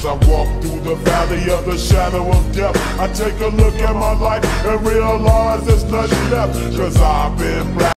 As I walk through the valley of the shadow of death, I take a look at my life and realize there's nothing left. Cause I've been black.